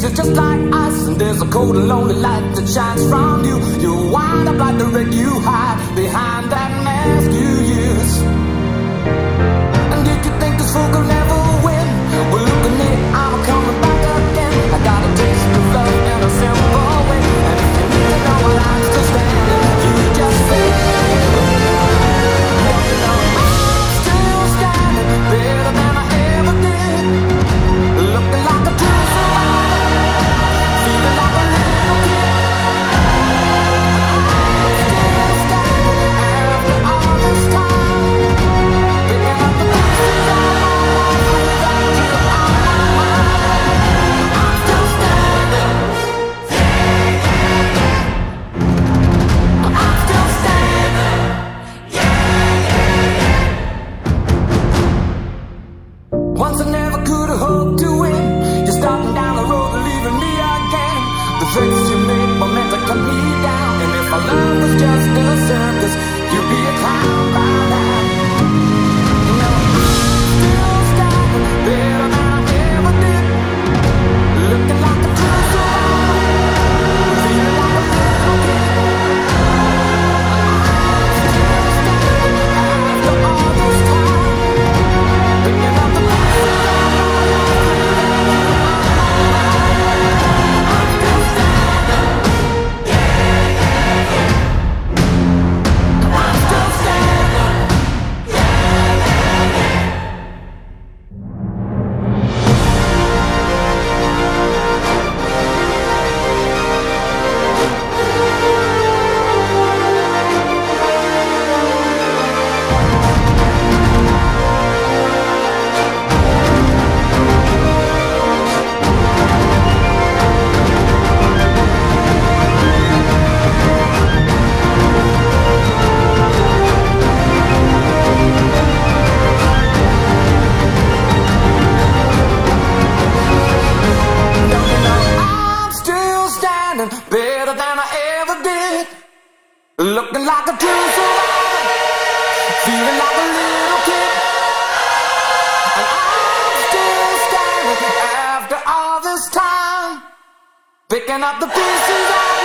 is just like ice, and there's a cold and lonely light that shines from you. You wind up like the wreck you hide behind that mask you use. And if you think this fool could never win, well look at me, I'm coming back again. I got a taste of love in a simple way, and if you need to know what I'm still standing, you just say, I'm still standing, better than I ever did, looking like a true survivor, feeling like a little kid. I'm still standing after all this time, picking up the pieces of my life without you on my mind. I'm still standing. I'm still standing. Once I never could have hoped to win. You're starting down the road and leaving me again. The threats you made were meant to cut me down, and if our love was just a circus, you'd be a clown by now. No, I'm still standing, better than I ever did, looking like a true survivor, feeling like a little kid. I'm still standing after all this time, picking up the pieces of my life without you on my mind. I'm still standing. I'm still standing. Don't you know I'm still standing, better than I ever did, looking like a true survivor, feeling like a little kid. And I'm still standing after all this time, picking up the pieces of